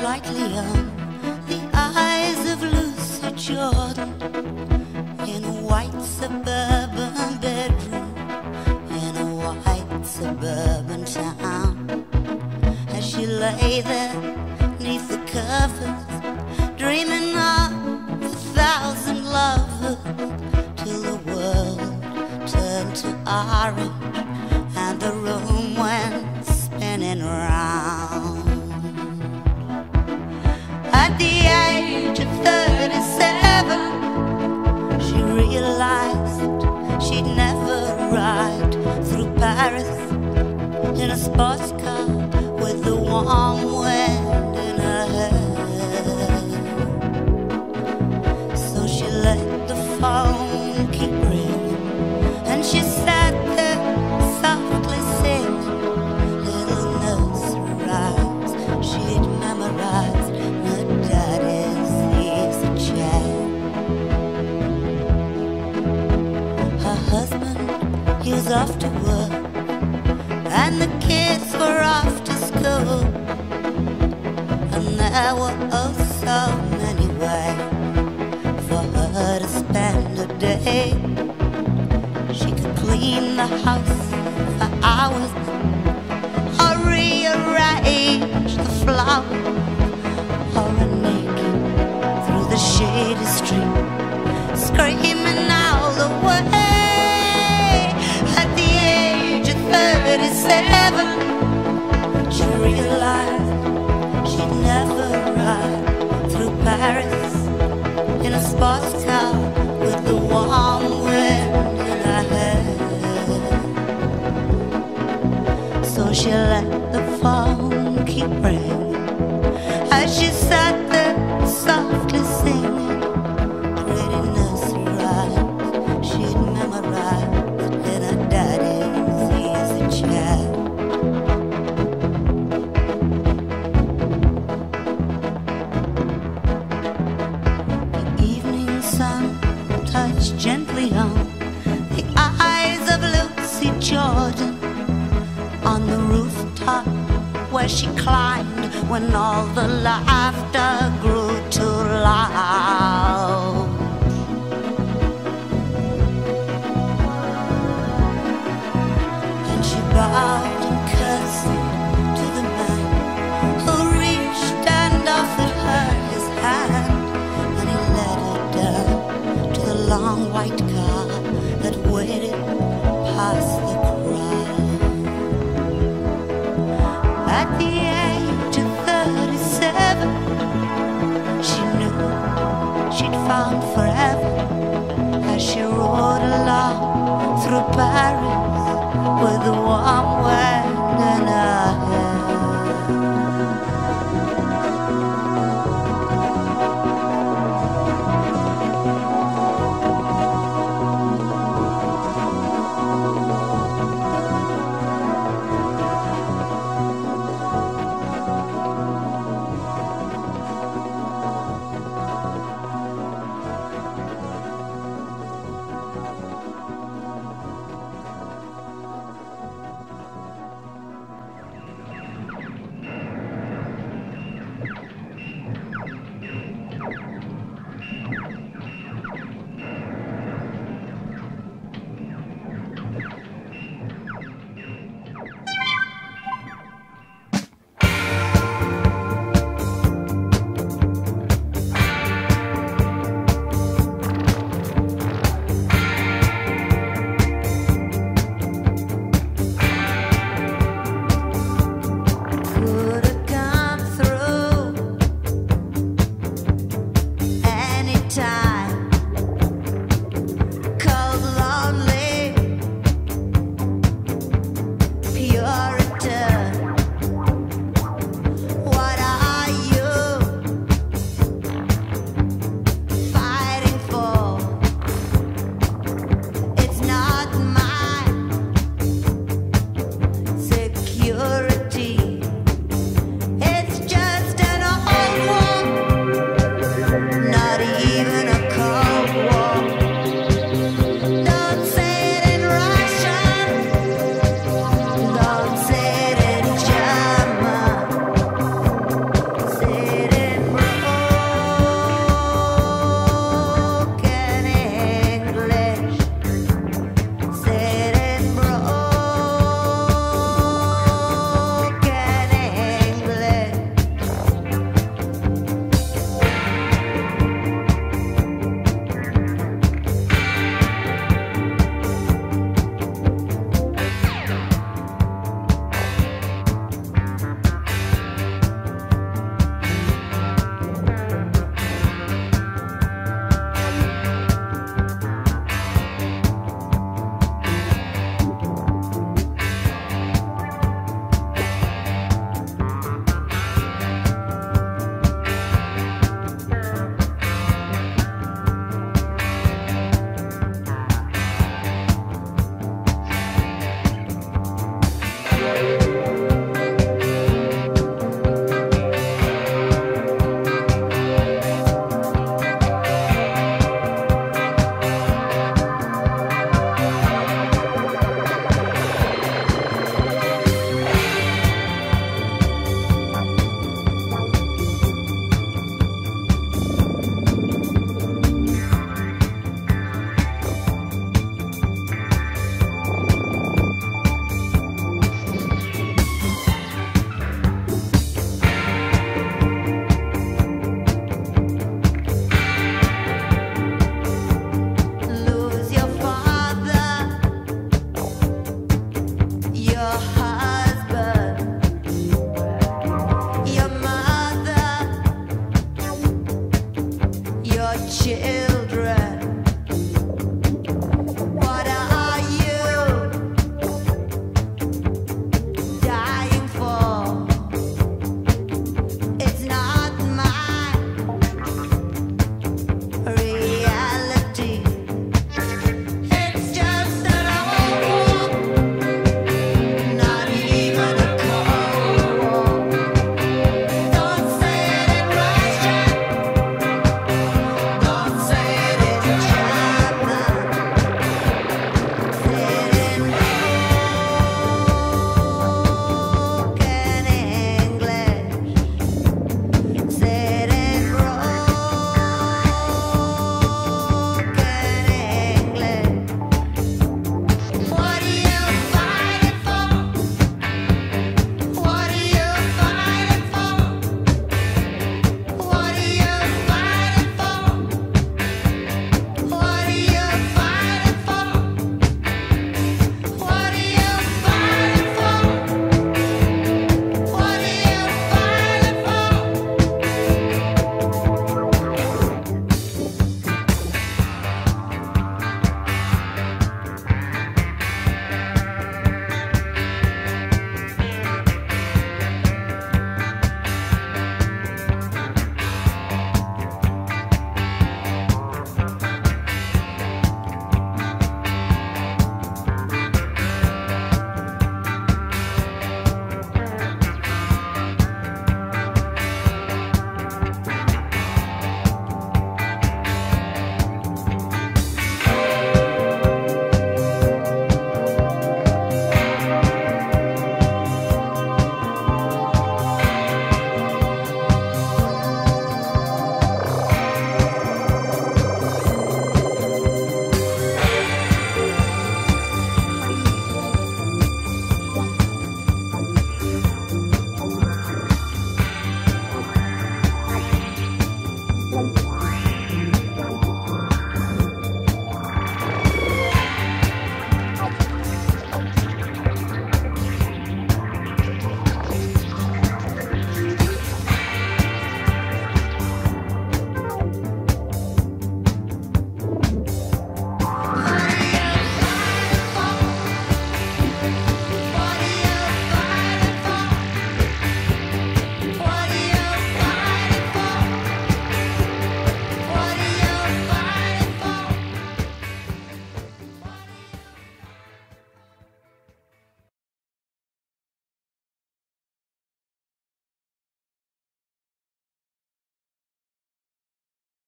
brightly young, the eyes of Lucy Jordan, in a white suburban bedroom, in a white suburban town. As she lay there neath the covers, dreaming of 1,000 lovers, till the world turned to orange and the room went spinning round. At the age of 37, she realized she'd never ride through Paris in a sports car with the warm wind in her hair. So she let the phone keep ringing, and she sat there softly singing little nursery rhymes she'd memorized her daddy's easy chair. Her husband, he was off to work, and the kids were off to school, and there were oh so many ways for her to spend a day. She could clean the house for hours, or rearrange the flowers, or run naked through the shady street, screaming all the way. At the age of 37, she realized she'd never ride through Paris in a sports car with the warm wind in her hair. So she let the phone keep ringing as she sat there softly singing pretty nursery rhymes she'd memorized in her daddy's easy chair. The evening sun touched gently on the eyes of Lucy Jordan on the rooftop where she climbed when all the laughter grew too loud. And she bowed and curtsied to the man who reached and offered her his hand, and he led her down to the long white car that waited past the crowd. At the age of 37, she knew she'd found forever as she rode along through Paris with the warm wind in her hair. Thank you.